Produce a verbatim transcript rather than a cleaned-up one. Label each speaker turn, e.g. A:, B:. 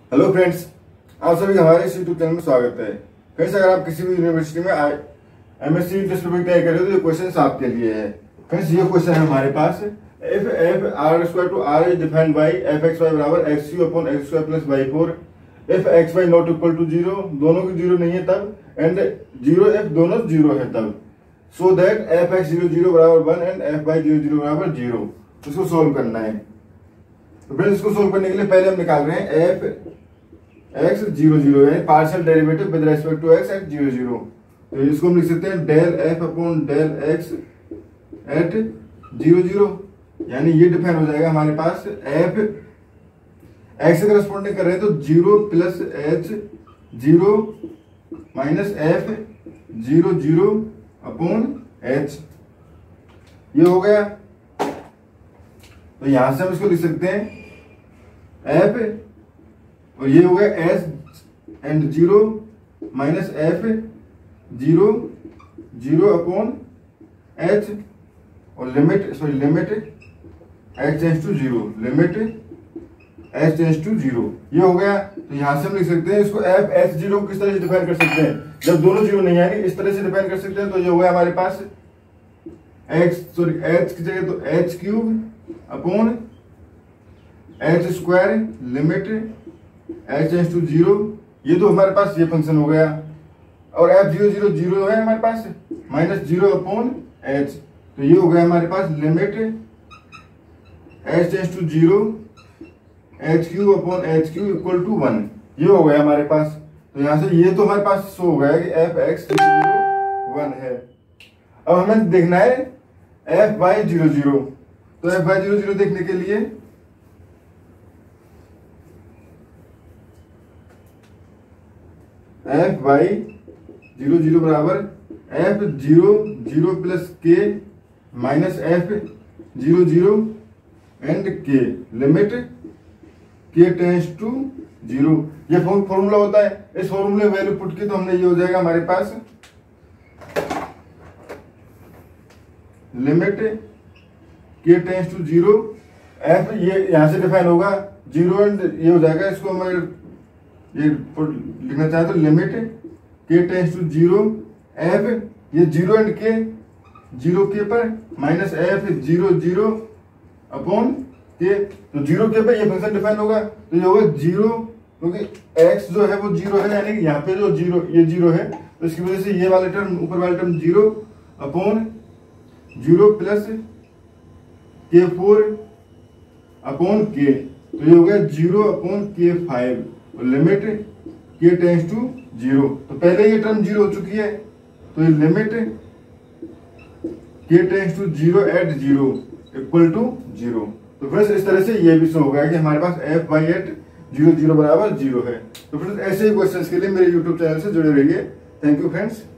A: Hello friends, आप सभी का हमारे इस यूट्यूब चैनल में स्वागत है। फ्रेंड्स, अगर आप किसी भी यूनिवर्सिटी में एमएससी इंटरेस्ट पेपर तैयार कर रहे हो तो ये क्वेश्चन आपके लिए है। फ्रेंड्स, ये क्वेश्चन है हमारे पास, F F R square to R is defined by F X Y बराबर X U upon X square plus Y four, F X Y not equal to zero, दोनों की जीरो नहीं है तब, एंड जीरो एफ दोनों zero है तब, so that F x zero zero बराबर one and F Y zero zero बराबर जीरो। इसको सोल्व करना है। तो फ्रेंड्स, इसको सोल्व करने के लिए पहले हम निकाल रहे हैं एफ एक्स जीरो जीरो है partial derivative with respect to x at zero zero. तो इसको हम लिख सकते हैं del f upon del x at zero zero, यानी ये डिफाइन हो जाएगा हमारे पास एफ एक्स से करस्पॉन्डिंग कर रहे हैं तो zero plus h zero minus f zero zero upon h, ये हो गया। तो यहां से हम इसको लिख सकते हैं एफ, और ये हो गया s and zero minus f zero zero upon h, और limit sorry limit h tends to zero, limit h tends to zero, ये हो गया। तो यहां से हम लिख सकते हैं इसको एफ एच जीरो को किस तरह से डिफाइन कर सकते हैं, जब दोनों जीरो नहीं आएंगे इस तरह से डिफाइन कर सकते हैं। तो ये हो गया हमारे पास एक्स सॉरी एच की जगह तो h cube upon h square limit h tends to zero, ये तो हमारे पास ये फंक्शन हो गया। और एफ जीरो जीरो जीरो है हमारे पास माइनस जीरो अपॉन एच, तो ये हो गया हमारे पास limit h tends to zero h cube upon h cube equal to one, ये हो गया हमारे पास। तो यहां से ये तो हमारे पास शो हो गया कि एफ एक्स जीरो वन है। अब हमें देखना है एफ वाई जीरो जीरो। तो एफ वाई जीरो जीरो देखने के लिए एफ वाई जीरो जीरो बराबर f zero zero plus k minus f zero zero and k, limit k tends to zero. ये फॉर्मूला होता है, इस फॉर्मूले वैल्यू पुट की तो हमने ये हो जाएगा हमारे पास limit k tends to zero, f ये यहां से डिफाइन होगा जीरो एंड ये हो जाएगा, इसको हमें ये लिखना चाहे तो limit k tends to zero f ये zero and k zero k पर minus f zero zero upon k, तो जीरो के पे ये फंक्शन डिफाइन होगा। तो ये होगा जीरो, क्योंकि एक्स जो है वो जीरो है, यानी कि यहाँ पे जो जीरो ये जीरो है, तो इसकी वजह से ये वाला टर्म ऊपर वाला term zero upon zero plus k four upon k, तो ये हो गया zero upon k five, limit k tends to zero. तो पहले ये टर्म जीरो हो चुकी है, तो ये limit k tends to zero at zero equal to zero. तो फ्रेंड्स, इस तरह से ये भी शो हो गया कि हमारे पास f y at zero zero बराबर जीरो है। तो फ्रेंड्स, ऐसे ही क्वेश्चंस के लिए मेरे यूट्यूब चैनल से जुड़े रहिए। Thank you friends.